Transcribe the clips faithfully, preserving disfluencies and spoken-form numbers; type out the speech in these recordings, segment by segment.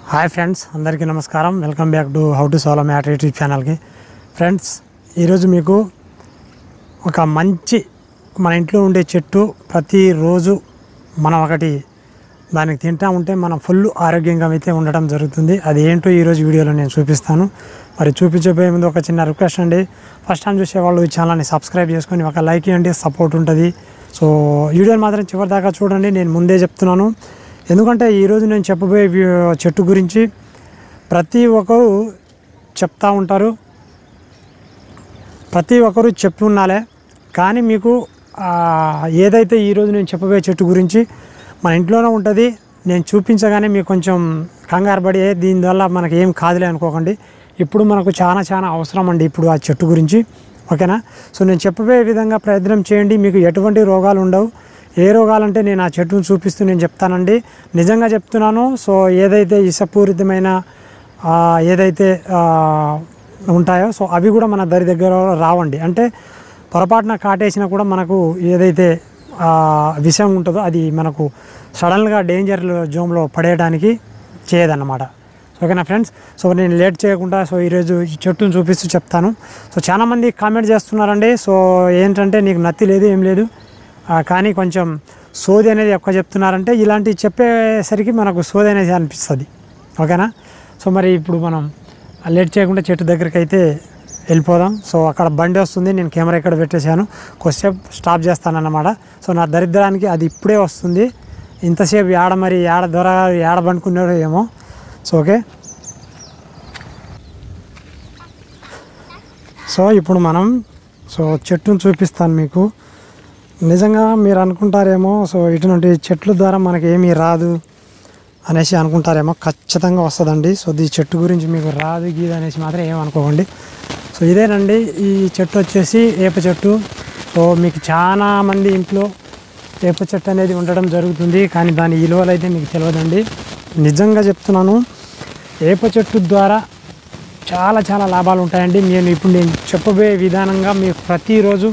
Hi friends, అందరికీ నమస్కారం. Welcome back to how to solve matter YouTube ఛానల్కి. Friends, ఈరోజు మీకు ఒక మంచి మన ఇంట్లో ఉండే చెట్టు ప్రతిరోజు మనం ఒకటి దానికి తింటా ఉంటే మనం ఫుల్ ఆరోగ్యంగా అయితే ఉండటం జరుగుతుంది. అది ఏంటో ఈరోజు వీడియోలో నేను చూపిస్తాను. మరి చూపించబోయే ముందు ఒక చిన్న రిక్వెస్ట్ అండి. ఫస్ట్ టైం చూసేవాళ్ళు ఈ ఛానల్ని సబ్స్క్రైబ్ చేసుకొని ఒక లైక్ ఇవ్వండి, సపోర్ట్ ఉంటుంది. సో వీడియోని మాత్రం చివరి దాకా చూడండి. నేను ముందే చెప్తున్నాను, ఎందుకంటే ఈరోజు నేను చెప్పబోయే చెట్టు గురించి ప్రతి ఒక్కరు చెప్తూ ఉంటారు, ప్రతి ఒక్కరు చెప్పి ఉండాలి. కానీ మీకు ఏదైతే ఈరోజు నేను చెప్పబోయే చెట్టు గురించి మన ఇంట్లోనే ఉంటుంది, నేను చూపించగానే మీకు కొంచెం కంగారు పడి దీనివల్ల మనకి ఏం కాదులే అనుకోకండి. ఇప్పుడు మనకు చాలా చాలా అవసరం అండి ఇప్పుడు ఆ చెట్టు గురించి, ఓకేనా? సో నేను చెప్పబోయే విధంగా ప్రయత్నం చేయండి, మీకు ఎటువంటి రోగాలు ఉండవు. ఏ రోగాలంటే నేను ఆ చెట్టును చూపిస్తూ నేను చెప్తానండి, నిజంగా చెప్తున్నాను. సో ఏదైతే విషపూరితమైన ఏదైతే ఉంటాయో సో అవి కూడా మన దరి దగ్గర రావండి. అంటే పొరపాటున కాటేసినా కూడా మనకు ఏదైతే విషం ఉంటుందో అది మనకు సడన్గా డేంజర్ జోన్లో పడేయడానికి చేయదన్నమాట, ఓకేనా ఫ్రెండ్స్? సో నేను లేట్ చేయకుండా సో ఈరోజు ఈ చెట్టును చూపిస్తూ చెప్తాను. సో చాలామంది కామెంట్ చేస్తున్నారండి, సో ఏంటంటే నీకు నత్తి లేదు ఏం లేదు కానీ కొంచెం సోది అనేది ఎక్కువ చెప్తున్నారంటే, ఇలాంటివి చెప్పేసరికి మనకు సోది అనేది అనిపిస్తుంది, ఓకేనా? సో మరి ఇప్పుడు మనం లేట్ చేయకుండా చెట్టు దగ్గరికి అయితే వెళ్ళిపోదాం. సో అక్కడ బండి వస్తుంది, నేను కెమెరా ఇక్కడ పెట్టేశాను, కొద్దిసేపు స్టాప్ చేస్తానన్నమాట. సో నా దరిద్రానికి అది ఇప్పుడే వస్తుంది, ఇంతసేపు ఏడ మరి ఏడ దొర ఏడ బండుకున్నాడో ఏమో. సో ఓకే, సో ఇప్పుడు మనం సో చెట్టును చూపిస్తాను మీకు. నిజంగా మీరు అనుకుంటారేమో సో ఇటువంటి చెట్ల ద్వారా మనకి ఏమీ రాదు అనేసి అనుకుంటారేమో, ఖచ్చితంగా వస్తుందండి. సో ఈ చెట్టు గురించి మీకు రాదు గీదు అనేసి మాత్రం ఏమనుకోకండి. సో ఇదేనండి ఈ చెట్టు వచ్చేసి వేప చెట్టు. సో మీకు చాలా మంది ఇంట్లో వేప చెట్టు అనేది ఉండడం జరుగుతుంది, కానీ దాని విలువలు అయితే మీకు తెలియదండి. నిజంగా చెప్తున్నాను, వేప చెట్టు ద్వారా చాలా చాలా లాభాలు ఉంటాయండి. నేను ఇప్పుడు నేను చెప్పబోయే విధానంగా మీకు ప్రతిరోజు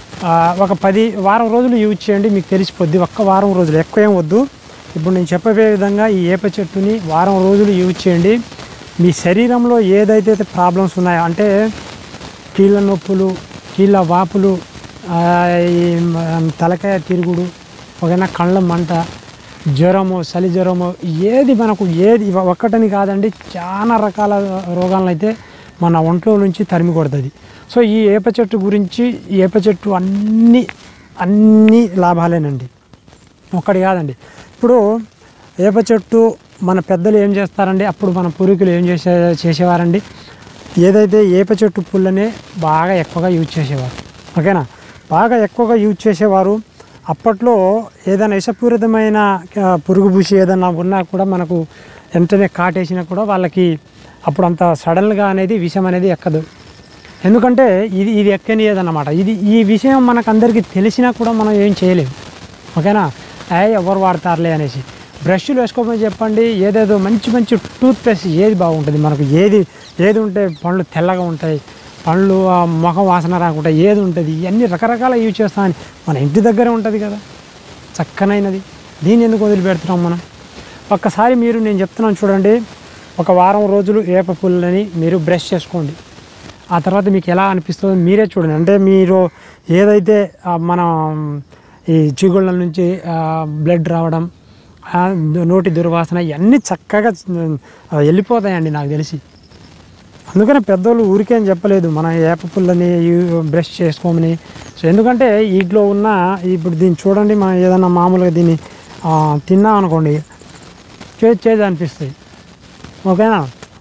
ఒక పది వారం రోజులు యూజ్ చేయండి, మీకు తెలిసిపోద్ది. ఒక్క వారం రోజులు, ఎక్కువ ఏం వద్దు. ఇప్పుడు నేను చెప్పబోయే విధంగా ఈ వేప చెట్టుని వారం రోజులు యూజ్ చేయండి. మీ శరీరంలో ఏదైతే ప్రాబ్లమ్స్ ఉన్నాయో, అంటే కీళ్ళ నొప్పులు, కీళ్ళ వాపులు, ఈ తలకాయ తిరుగుడు, ఒకనా కళ్ళ మంట, జ్వరము, చలి జ్వరము, ఏది మనకు ఏది ఒక్కటని కాదండి, చాలా రకాల రోగాలను అయితే మన ఒంట్లో నుంచి తరిమి కొడుతుంది. సో ఈ వేప చెట్టు గురించి, ఈ వేప చెట్టు అన్ని అన్ని లాభాలేనండి, ఒక్కటి కాదండి. ఇప్పుడు వేప చెట్టు మన పెద్దలు ఏం చేస్తారండి, అప్పుడు మన పూర్వీకులు ఏం చేసే చేసేవారండి ఏదైతే వేప చెట్టు పుల్లనే బాగా ఎక్కువగా యూజ్ చేసేవారు, ఓకేనా? బాగా ఎక్కువగా యూజ్ చేసేవారు. అప్పట్లో ఏదైనా విషపూరితమైన పురుగు పూసి ఏదైనా ఉన్నా కూడా మనకు వెంటనే కాటేసినా కూడా వాళ్ళకి అప్పుడు అంత సడన్గా అనేది విషం అనేది ఎక్కదు. ఎందుకంటే ఇది ఇది ఎక్కనియదన్నమాట. ఇది ఈ విషయం మనకు అందరికీ తెలిసినా కూడా మనం ఏం చేయలేము, ఓకేనా? అయ్యి ఎవరు వాడతారులే అనేసి బ్రష్లు వేసుకోమని చెప్పండి, ఏదేదో మంచి మంచి టూత్ పేస్ట్ ఏది బాగుంటుంది మనకు, ఏది ఏది ఉంటే పండ్లు తెల్లగా ఉంటాయి, పండ్లు ముఖం వాసన రాకుండా ఏది ఉంటుంది, ఇవన్నీ రకరకాల యూజ్ చేస్తామని మన ఇంటి దగ్గరే ఉంటుంది కదా చక్కనైనది, దీన్ని ఎందుకు వదిలిపెడుతున్నాం మనం? ఒక్కసారి మీరు నేను చెప్తున్నాను చూడండి, ఒక వారం రోజులు వేప పుల్లని మీరు బ్రష్ చేసుకోండి. ఆ తర్వాత మీకు ఎలా అనిపిస్తుందో మీరే చూడండి. అంటే మీరు ఏదైతే మన ఈ చిగుళ్ళ నుంచి బ్లడ్ రావడం, నోటి దుర్వాసన ఇవన్నీ చక్కగా వెళ్ళిపోతాయండి నాకు తెలిసి. అందుకనే పెద్దోళ్ళు ఊరికే అని చెప్పలేదు మన వేప పుల్లని బ్రష్ చేసుకోమని. సో ఎందుకంటే వీటిలో ఉన్న ఇప్పుడు దీన్ని చూడండి, మనం ఏదన్నా మామూలుగా దీన్ని తిన్నాం అనుకోండి చేదు చేదు అనిపిస్తుంది, ఓకేనా?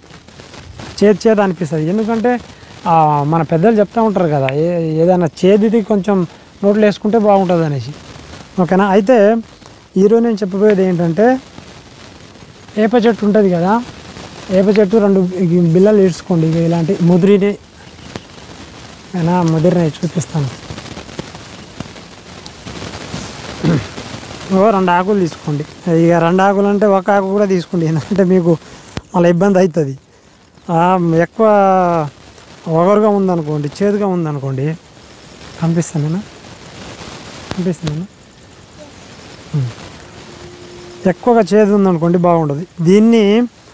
చేదు చేదు అనిపిస్తుంది. ఎందుకంటే మన పెద్దలు చెప్తూ ఉంటారు కదా, ఏ ఏదైనా చేదుది కొంచెం నోట్లు వేసుకుంటే బాగుంటుంది అనేసి, ఓకేనా? అయితే ఈరోజు నేను చెప్పబోయేది ఏంటంటే, వేప చెట్టు ఉంటుంది కదా, వేప చెట్టు రెండు బిల్లలు ఇడ్చుకోండి. ఇక ఇలాంటి ముదిరిని అయినా ముదిరిని చూపిస్తాను. ఓ రెండు ఆకులు తీసుకోండి. ఇక రెండు ఆకులు అంటే ఒక ఆకు కూడా తీసుకోండి, ఎందుకంటే మీకు మళ్ళీ ఇబ్బంది అవుతుంది. ఎక్కువ ఒగరుగా ఉందనుకోండి, చేదుగా ఉందనుకోండి, కనిపిస్తానేనా కనిపిస్తున్నాను ఎక్కువగా చేదు ఉందనుకోండి బాగుండదు. దీన్ని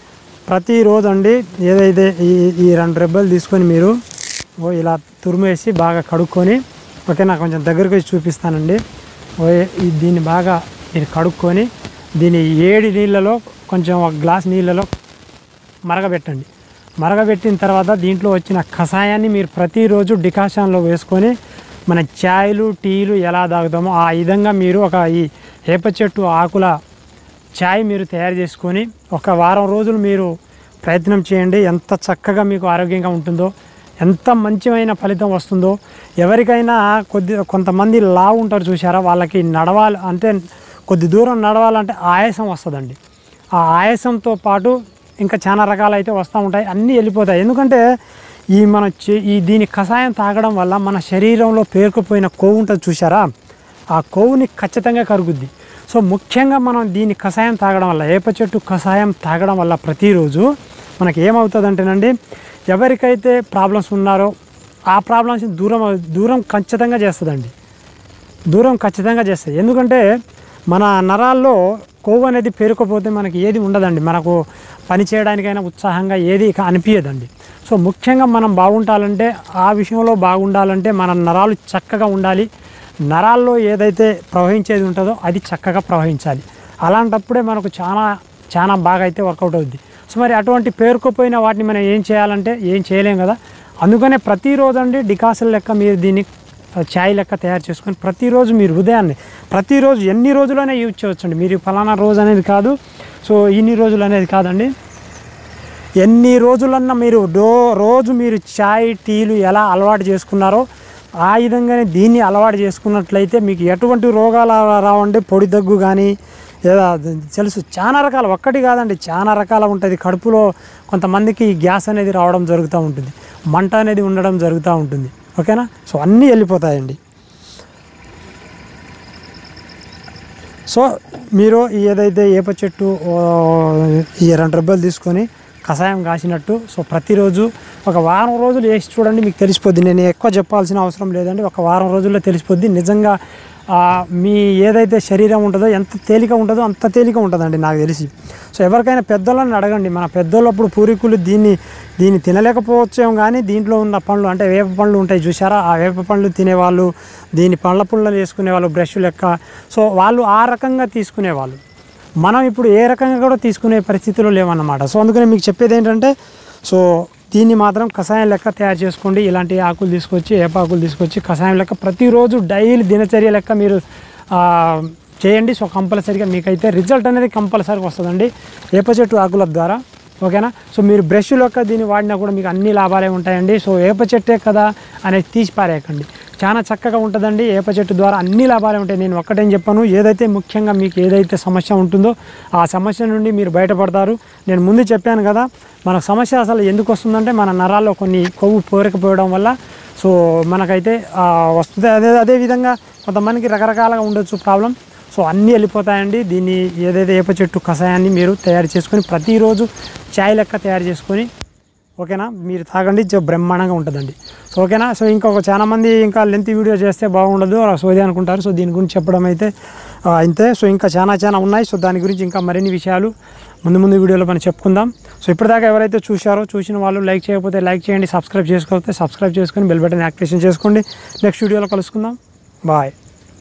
ప్రతిరోజు అండి ఏదైతే ఈ ఈ రెండు రెబ్బలు తీసుకొని మీరు ఓ ఇలా తురిమేసి బాగా కడుక్కొని, ఓకేనా, కొంచెం దగ్గరికి వచ్చి చూపిస్తానండి. ఓ ఈ దీన్ని బాగా మీరు కడుక్కొని దీని ఏడి నీళ్ళలో కొంచెం ఒక గ్లాస్ నీళ్ళలో మరగబెట్టండి. మరగబెట్టిన తర్వాత దీంట్లో వచ్చిన కషాయాన్ని మీరు ప్రతిరోజు డికాషన్లో వేసుకొని మన ఛాయ్లు టీలు ఎలా తాగుతామో ఆ విధంగా మీరు ఒక ఈ వేప చెట్టు ఆకుల ఛాయ్ మీరు తయారు చేసుకొని ఒక వారం రోజులు మీరు ప్రయత్నం చేయండి. ఎంత చక్కగా మీకు ఆరోగ్యంగా ఉంటుందో, ఎంత మంచిమైన ఫలితం వస్తుందో. ఎవరికైనా కొద్ది కొంతమంది లావు ఉంటారు చూసారా, వాళ్ళకి నడవాలి అంటే కొద్ది దూరం నడవాలంటే ఆయాసం వస్తుందండి. ఆ ఆయాసంతో పాటు ఇంకా చాలా రకాలైతే వస్తూ ఉంటాయి, అన్నీ వెళ్ళిపోతాయి. ఎందుకంటే ఈ మన ఈ దీని కషాయం తాగడం వల్ల మన శరీరంలో పేరుకుపోయిన కొవ్వు ఉంటుంది చూసారా, ఆ కొవ్వుని ఖచ్చితంగా కరుగుద్ది. సో ముఖ్యంగా మనం దీని కషాయం తాగడం వల్ల, వేప చెట్టు కషాయం తాగడం వల్ల ప్రతిరోజు మనకి ఏమవుతుందంటేనండి, ఎవరికైతే ప్రాబ్లమ్స్ ఉన్నారో ఆ ప్రాబ్లమ్స్ దూరం దూరం ఖచ్చితంగా చేస్తుందండి, దూరం ఖచ్చితంగా చేస్తుంది. ఎందుకంటే మన నరాల్లో కొవ్వు అనేది పేరుకుపోతే మనకి ఏది ఉండదండి, మనకు పని చేయడానికైనా ఉత్సాహంగా ఏది ఇక అనిపించదండి. సో ముఖ్యంగా మనం బాగుండాలంటే, ఆ విషయంలో బాగుండాలంటే మన నరాలు చక్కగా ఉండాలి. నరాల్లో ఏదైతే ప్రవహించేది ఉంటుందో అది చక్కగా ప్రవహించాలి. అలాంటప్పుడే మనకు చాలా చాలా బాగా అయితే వర్కౌట్ అవుద్ది. సో మరి అటువంటి పేరుకుపోయిన వాటిని మనం ఏం చేయాలంటే ఏం చేయలేం కదా. అందుకనే ప్రతిరోజు అండి డికాషన్ లెక్క మీరు దీన్ని ఛాయ్ లెక్క తయారు చేసుకొని ప్రతిరోజు మీరు ఉదయాన్నే ప్రతిరోజు ఎన్ని రోజులైనా యూజ్ చేయవచ్చండి. మీరు ఫలానా రోజు అనేది కాదు, సో ఇన్ని రోజులు అనేది కాదండి, ఎన్ని రోజులన్నా మీరు డో రోజు మీరు ఛాయ్ టీలు ఎలా అలవాటు చేసుకున్నారో ఆ విధంగానే దీన్ని అలవాటు చేసుకున్నట్లయితే మీకు ఎటువంటి రోగాలు రావండి. పొడి దగ్గు కానీ ఏదో తెలుసు, చాలా రకాల, ఒక్కటి కాదండి, చాలా రకాల ఉంటుంది. కడుపులో కొంతమందికి గ్యాస్ అనేది రావడం జరుగుతూ ఉంటుంది, మంట అనేది ఉండడం జరుగుతూ ఉంటుంది, ఓకేనా. సో అన్నీ వెళ్ళిపోతాయండి. సో మీరు ఏదైతే వేప చెట్టు ఈ రెండు రెబ్బలు తీసుకొని కషాయం కాసినట్టు సో ప్రతిరోజు ఒక వారం రోజులు వేసి చూడండి, మీకు తెలిసిపోద్ది. నేను ఎక్కువ చెప్పాల్సిన అవసరం లేదండి, ఒక వారం రోజుల్లో తెలిసిపోద్ది. నిజంగా మీ ఏదైతే శరీరం ఉంటుందో ఎంత తేలిక ఉంటుందో అంత తేలిక ఉంటుందండి నాకు తెలిసి. సో ఎవరికైనా పెద్దోళ్ళని అడగండి, మన పెద్దోళ్ళప్పుడు పూర్వీకులు దీన్ని దీన్ని తినలేకపోవచ్చేమో కానీ దీంట్లో ఉన్న పండ్లు అంటే వేప పండ్లు ఉంటాయి చూసారా, ఆ వేప పండ్లు తినేవాళ్ళు, దీన్ని పండ్ల పుల్లలు వేసుకునేవాళ్ళు బ్రష్ లెక్క. సో వాళ్ళు ఆ రకంగా తీసుకునేవాళ్ళు. మనం ఇప్పుడు ఏ రకంగా కూడా తీసుకునే పరిస్థితిలో లేవన్నమాట. సో అందుకని మీకు చెప్పేది ఏంటంటే, సో దీన్ని మాత్రం కషాయం లెక్క తయారు చేసుకోండి. ఇలాంటి ఆకులు తీసుకొచ్చి వేపాకులు తీసుకొచ్చి కషాయం లెక్క ప్రతిరోజు డైలీ దినచర్య లెక్క మీరు చేయండి. సో కంపల్సరీగా మీకైతే రిజల్ట్ అనేది కంపల్సరీగా వస్తుందండి వేప చెట్టు ఆకుల ద్వారా, ఓకేనా. సో మీరు బ్రష్ లెక్క దీన్ని వాడినా కూడా మీకు అన్ని లాభాలే ఉంటాయండి. సో వేప చెట్టే కదా అనేది తీసి పారేయకండి, చాలా చక్కగా ఉంటుందండి. వేప చెట్టు ద్వారా అన్ని లాభాలే ఉంటాయి. నేను ఒక్కటేం చెప్పాను, ఏదైతే ముఖ్యంగా మీకు ఏదైతే సమస్య ఉంటుందో ఆ సమస్య నుండి మీరు బయటపడతారు. నేను ముందు చెప్పాను కదా, మన సమస్య అసలు ఎందుకు వస్తుందంటే మన నరాల్లో కొన్ని కొవ్వు పోరకపోవడం వల్ల సో మనకైతే వస్తుంది. అదే అదేవిధంగా కొంతమందికి రకరకాలుగా ఉండొచ్చు ప్రాబ్లం. సో అన్నీ వెళ్ళిపోతాయండి. దీన్ని ఏదైతే వేప చెట్టు కషాయాన్ని మీరు తయారు చేసుకొని ప్రతిరోజు ఛాయ్ లెక్క తయారు చేసుకొని, ఓకేనా, మీరు తాగండి, బ్రహ్మాండంగా ఉంటుందండి. సో ఓకేనా. సో ఇంకొక చాలా మంది ఇంకా లెంత్ వీడియో చేస్తే బాగుండదు సోది అనుకుంటారు. సో దీని గురించి చెప్పడం అయితే అంతే. సో ఇంకా చాలా చాలా ఉన్నాయి. సో దాని గురించి ఇంకా మరిన్ని విషయాలు ముందు ముందు వీడియోలో మనం చెప్పుకుందాం. సో ఇప్పటిదాకా ఎవరైతే చూశారో చూసిన వాళ్ళు లైక్ చేయకపోతే లైక్ చేయండి, సబ్స్క్రైబ్ చేసుకోకపోతే సబ్స్క్రైబ్ చేసుకొని బెల్ బటన్ యాక్టివేషన్ చేసుకోండి. నెక్స్ట్ వీడియోలో కలుసుకుందాం. బాయ్.